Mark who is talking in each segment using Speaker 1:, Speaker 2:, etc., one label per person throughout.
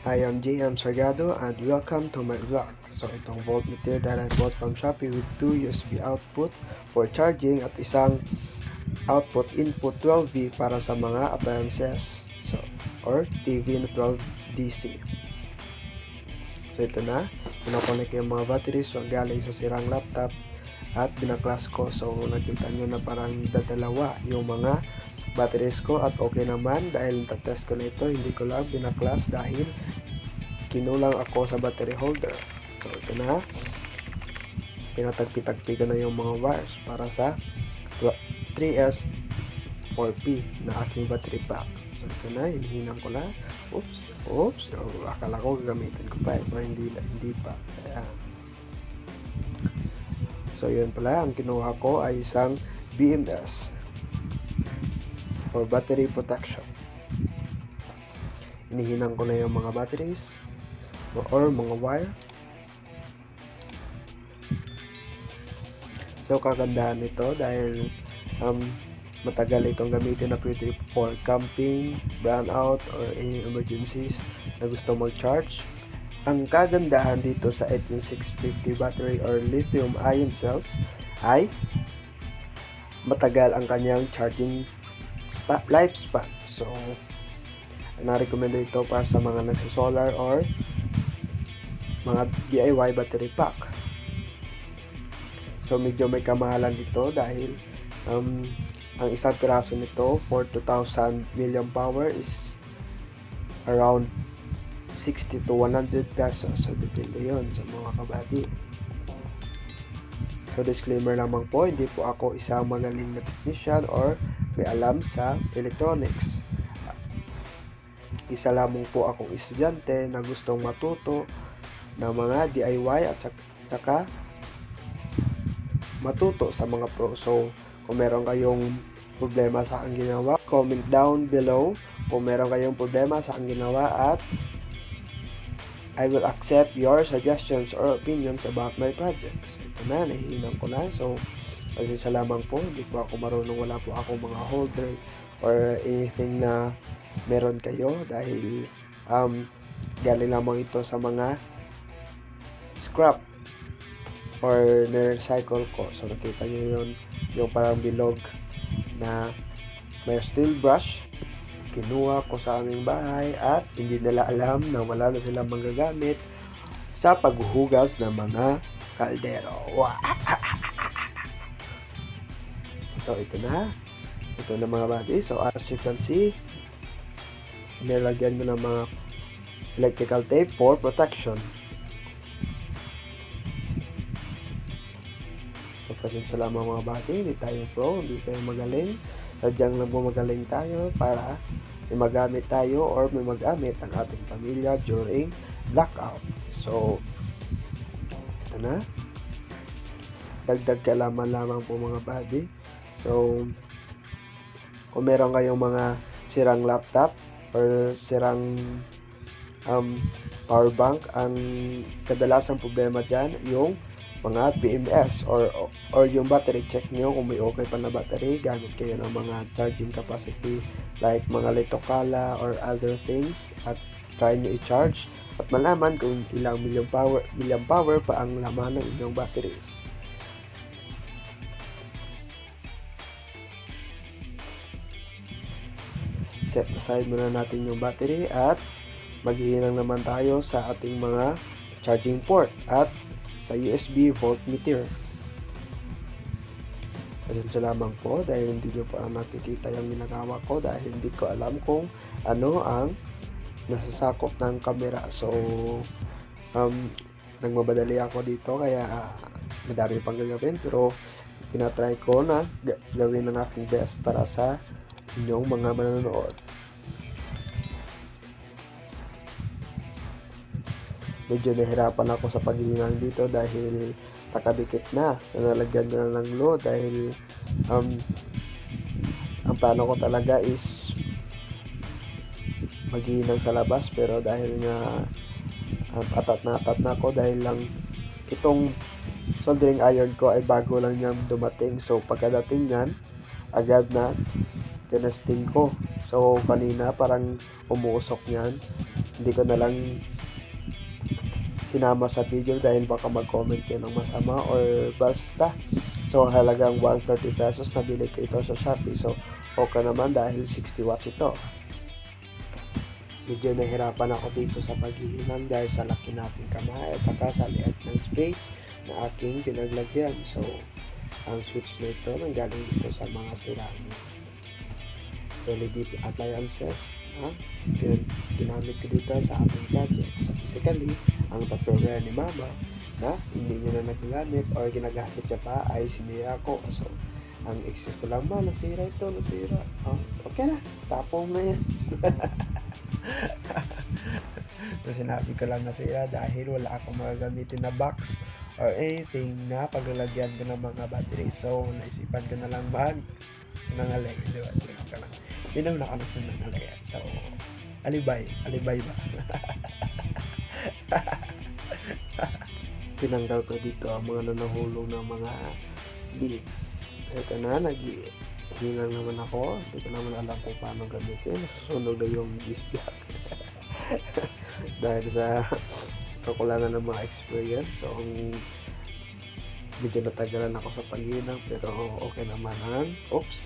Speaker 1: I am JM Sargado and welcome to my vlog. So itong voltmeter that I bought from Shopee with 2 USB output for charging at isang output input 12V para sa mga appliances. So, or TV na 12 DC. So ito na, pinakonek yung mga batteries so galing sa sirang laptop at binaklas ko. So nakita nyo na parang dadalawa yung mga batteries ko at okay naman dahil natatest ko na ito, hindi ko lang binaklas dahil kinulang ako sa battery holder. So ito na, pinatagpi-tagpi ko na yung mga wires para sa 3S 4P na aking battery pack. So ito na, hinihinang ko na. Oops, akala ko gagamitin ko pa pero hindi pa. Ayan. So yun pala, ang kinuha ko ay isang BMS for battery protection. Inihinang ko na yung mga batteries or mga wire. So kagandahan nito dahil matagal itong gamitin na pwede for camping, brownout, or any emergencies na gusto mag-charge. Ang kagandahan dito sa 18650 battery or lithium ion cells ay matagal ang kanyang charging lifespan. So na-recommend ito para sa mga nagsisolar or mga DIY battery pack. So medyo may kamahalan dito dahil ang isang piraso nito for 2000 mAh is around 60 to 100 pesos. So depende yon sa mga kabady. So disclaimer lamang po, hindi po ako isang magaling na technician or may alam sa electronics. Isa lamang po akong estudyante na gustong matuto ng mga DIY at saka matuto sa mga pro. So kung meron kayong problema sa aking ginawa, comment down below kung meron kayong problema sa aking ginawa at I will accept your suggestions or opinions about my projects. Ito na, nahihinang ko na. So, pasensya lamang po, hindi po ako marunong, wala po ako mga holder or anything na meron kayo dahil galing lamang ito sa mga scrap or na-recycle ko. So, nakita nyo yun, yung parang bilog na may steel brush. Kinuha ko sa aming bahay at hindi nila alam na wala na silang magagamit sa paghuhugas ng mga kaldero. So ito na mga buddy. So as you can see, nilagyan ko ng mga electrical tape for protection. So pasensya lamang mga buddy, hindi tayo pro, hindi tayo magaling. Sadyang lang po magaling tayo para may magamit tayo or may magamit ang ating pamilya during blackout. So, ito na. Dagdag kalaman lamang po mga buddy. So, kung meron kayong mga sirang laptop or sirang power bank, ang kadalasang problema dyan yung mga BMS or yung battery check nyo kung may okay pa na battery, gamit kayo ng mga charging capacity like mga litokala or other things at try nyo i-charge at malaman kung ilang milliamp power pa ang laman ng inyong batteries. Set aside muna natin yung battery at maghihinang naman tayo sa ating mga charging port at sa USB voltmeter. Pasensya lamang po dahil hindi nyo pa nakikita yung ginagawa ko dahil hindi ko alam kung ano ang nasasakop ng camera. So nagmamadali ako dito kaya madami pang gagawin pero tinatry ko na gawin ng aking best para sa inyong mga manonood. Medyo nahirapan ako sa paghihinang dito dahil nakadikit na. So nalagyan ko na ng load dahil ang plano ko talaga is maghihinang sa labas pero dahil nga atat na ako dahil lang itong soldering iron ko ay bago lang niyang dumating. So pagkadating niyan agad na tinesting ko. So kanina parang umuusok niyan Hindi ko na lang sinama sa video dahil baka mag-comment kayo ng masama or basta. So halagang 130 pesos nabili ko ito sa Shopee. So okay naman dahil 60 watts ito. Medyo nahirapan ako dito sa paghihinang dahil sa laki nating kamay at saka sa liit ng space na aking pinaglagyan. So ang switch na ito nanggaling dito sa mga sirang LED appliances na ginamit ko dito sa ating project. So basically, ang Tupperware ni Mama na hindi niya na nagagamit or ginagamit niya pa ay sinira ko. So ang excuse ko lang ba, nasira ito, nasira. Okay na, tapong na yan. So sinabi ko lang nasira dahil wala akong magagamitin na box or anything na paglalagyan ko ng mga battery. So naisipan ko na lang sinangaling, di ba? Minam na kami sinangaling. So alibay ba? Tinanggal ko dito ang mga nanahulog ng mga lead. Ito na, naghihinang naman ako. Hindi ko naman alam kung paano gamitin. Nasusunog na yung disc jack. Dahil sa kakulangan ng mga experience. So, medyo natagalan ako sa paghinang. Pero okay naman ang oops.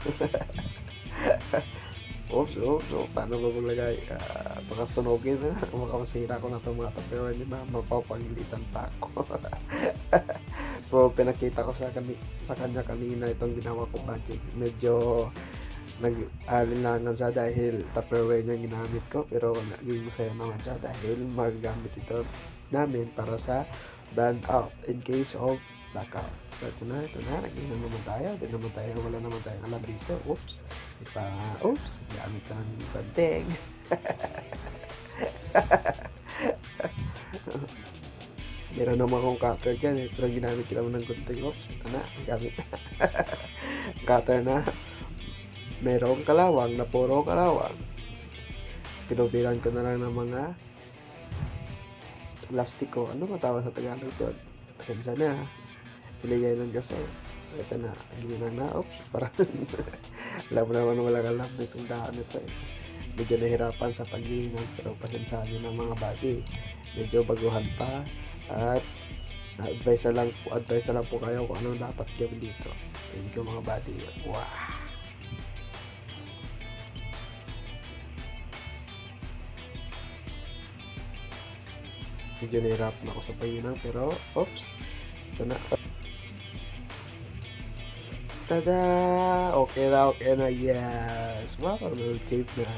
Speaker 1: Oops, paano ba maglagay? Baka sunogin na. Baka masira ko na itong mga Tupperware ni Mama. Mapapagilitan pa ako. Pero pinakita ko sa kanya kanina itong ginawa ko project. Medyo nag-alinlangan siya dahil Tupperware niya ginamit ko. Pero naging masaya naman siya dahil magagamit ito namin para sa brand out in case of blackout. So ito na, naging naman tayo. Wala naman tayong alam dito. Oops, gamit na ng banteng. Meron naman akong cutter dyan, pero ginamit ko naman ng gunting. Oops, ito na, gamit na. Cutter na merong kalawang na puro kalawang. Pinubilan ko na lang ng mga plastiko. Ano matawag sa Tagalog doon? Pasensya na. Piligay lang kasi. Ito na, ginang na. Oops, parang alam mo naman walang alam na itong daan nito eh. Medyo nahirapan sa paghihinang pero pasensya nyo ng mga body. Medyo baguhan pa at advice na lang po kayo kung anong dapat gawin dito. Thank you mga body. Wow! Medyo nahirapan ako sa paghinang pero oops, ito na. Tada! Okay na, yes! Wow, may tape na.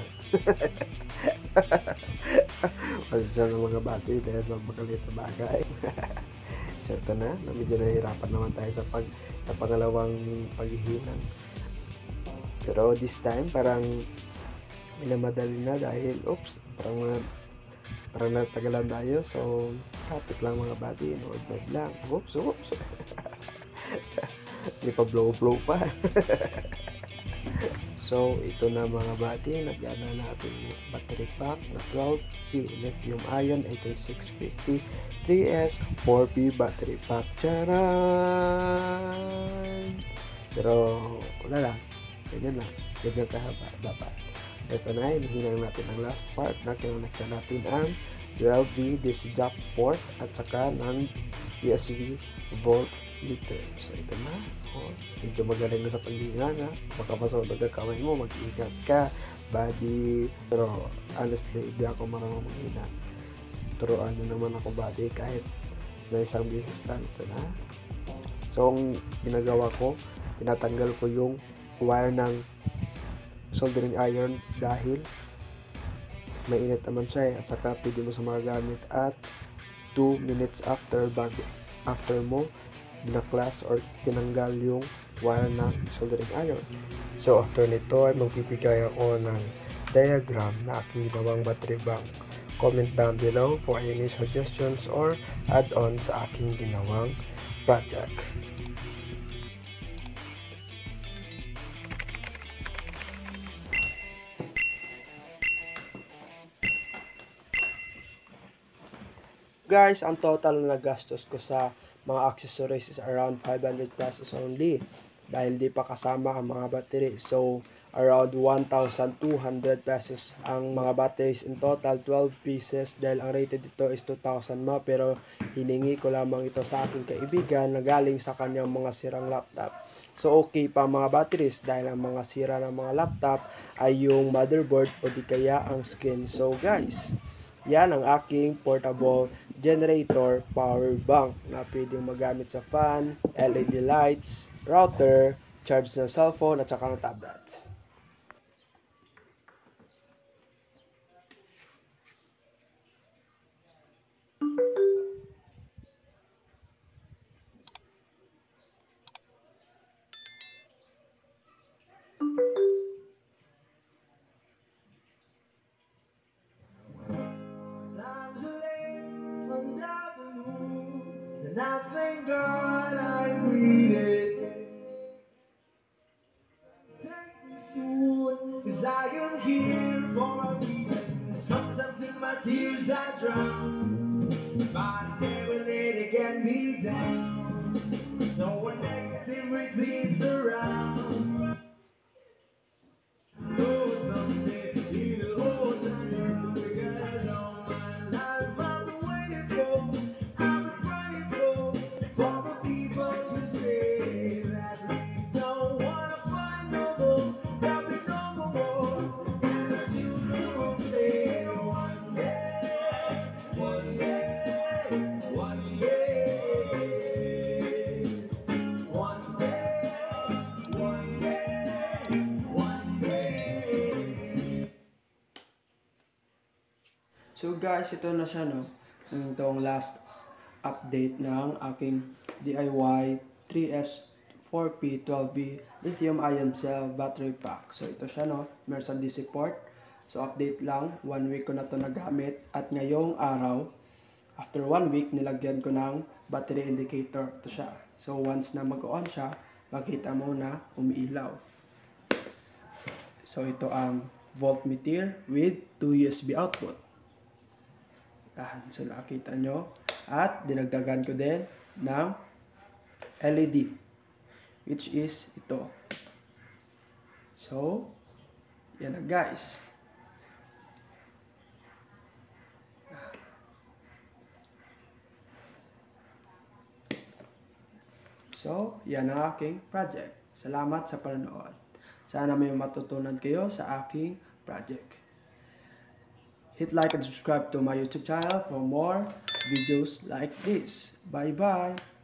Speaker 1: Pasensya ng mga bati dahil sa makalit na bagay. So ito na, medyo nahihirapan naman tayo sa pangalawang paghihinang. Pero this time, parang minamadali na dahil, oops, parang natagalan tayo. So, sapit lang mga bati, nood lang. Oops. Di pa blow pa. So ito na mga bati, nagyana natin yung battery pack na 12P lithium ion 8650 3S 4P battery pack. Charan! Pero wala lang, ganyan kahaba dapat. Ito na, hinihinang natin ang last part na kinonekta natin ang 12V DC jack port at saka ng USB volt meter. So ito na, medyo magaling na sa paghinga na. Baka masunod ang kamay mo, mag-ingat ka, body. Pero honestly, hindi ako marunong maghina. Turuan nyo naman ako body kahit na isang beses lang. Ito na. So ang ginagawa ko, tinatanggal ko yung wire ng soldering iron dahil mainit naman siya at saka pwede mo sa mga gamit at 2 minutes after mo binaklas or tinanggal yung wire ng soldering iron. So after nito ay magbibigay ako ng diagram na aking ginawang battery bank. Comment down below for any suggestions or add-on sa aking ginawang project. Guys, ang total na gastos ko sa mga accessories is around 500 pesos only dahil di pa kasama ang mga battery. So, around 1,200 pesos. Ang mga batteries in total 12 pieces dahil ang rated dito is 2,000 mAh, pero hiningi ko lamang ito sa aking kaibigan na galing sa kanyang mga sirang laptop. So okay pa mga batteries dahil ang mga sira ng mga laptop ay yung motherboard o di kaya ang screen. So guys, yan ang aking portable generator power bank na pwedeng magamit sa fan, LED lights, router, charge ng cellphone at saka ng tablet. Times are late under the moon, and I thank God I breathe. Take me soon, 'cause I am here for a reason. Sometimes in my tears I drown, but I never let it get me down. So when negativity's around, oh someday it'll all turn around, because all my life I've been waiting for, I've been praying for the people to say that we don't wanna fight no more, that we no more wars, and the children will say one day, one day, one day, one day, one day, one day. So guys, ito na siya, no? Itong last update ng aking DIY 3S4P12B lithium-ion cell battery pack. So ito siya, no? Meron sa DC port. So update lang, 1 week ko na to nagamit. At ngayong araw, after 1 week, nilagyan ko ng battery indicator. Ito siya. So once na mag-on siya, makita mo na umiilaw. So ito ang voltmeter with 2 USB output. So nakita nyo. At dinagdagan ko din ng LED, which is ito. So, yan na guys. So, yan ang aking project. Salamat sa panonood. Sana may matutunan kayo sa aking project. Hit like and subscribe to my YouTube channel for more videos like this. Bye-bye!